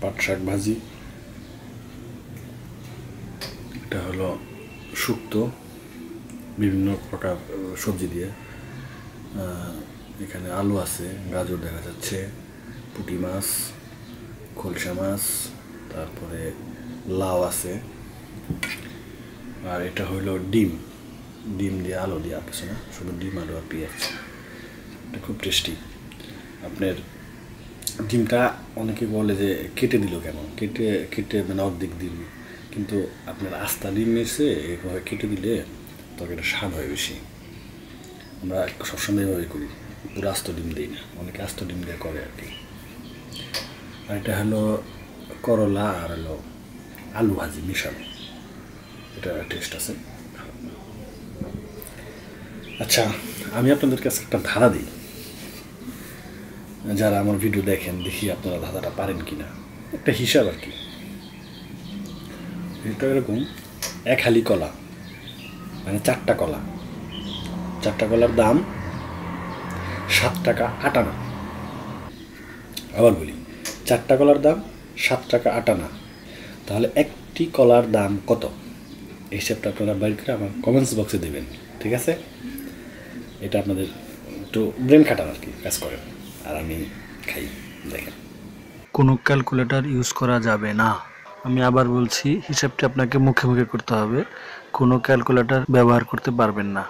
পাট শাক ভাজি, এটা হলো শুক্তো বিভিন্ন প্রকার সবজি দিয়ে। এখানে আলু আছে, গাজর দেখা যাচ্ছে, পুঁটি মাছ, খলসা মাছ, তারপরে লাউ আছে, আর এটা হলো ডিম দিয়ে আলু দিয়ে আর কিছু না, শুধু ডিম আলু আর পেঁয়াজ। এটা খুব টেস্টি। আপনার ডিমটা অনেকে বলে যে কেটে দিল কেন, কেটে মানে অর্ধেক দিল, কিন্তু আপনার আস্তা ডিম এসে এভাবে কেটে দিলে তরকারিটা স্বাদ হয় বেশি। আমরা সবসময় এভাবে করি, পুরো আস্ত ডিম দিই না, অনেকে আস্ত ডিম দিয়ে করে আর কি। আর এটা হলো করলা আর হলো আলু ভাজি মিশানো, এটা টেস্ট আছে। আচ্ছা, আমি আপনাদের কাছে একটা ধাঁধা দিই, যারা আমার ভিডিও দেখেন, দেখি আপনারা ধাঁধাটা পারেন কি না, একটা হিসাব আর কি। এটা এরকম, এক হালি কলা মানে 4টা কলা, 4টা কলার দাম 7 টাকা 8 আনা। আবার বলি, 4টা কলার দাম 7 টাকা 8 আনা, তাহলে একটি কলার দাম কত? এই হিসাবটা আপনারা বাইর করে আমার কমেন্টস বক্সে দেবেন, ঠিক আছে? এটা আপনাদের একটু ব্রেন খাটান আর কি, কাজ করেন, আর আমি খাই, দেখেন। কোনো ক্যালকুলেটর ইউজ করা যাবে না। আমি আবার বলছি, হিসাবটি আপনাকে মুখে মুখে করতে হবে, কোনো ক্যালকুলেটর ব্যবহার করতে পারবেন না।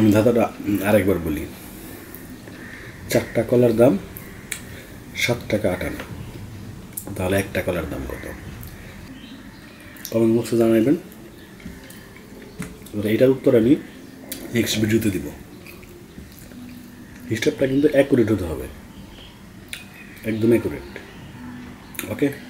ধাঁধাটা আরেকবার বলি, 4টা কলার দাম 7 টাকা 58, তাহলে একটা কলার দাম কত? কমেন্ট বক্সে জানাইবেন। এটার উত্তর আমি নেক্সট ভিডিওতে দিব। হিসাবটা কিন্তু অ্যাকুরেট হতে হবে, একদম অ্যাকুরেট। ওকে।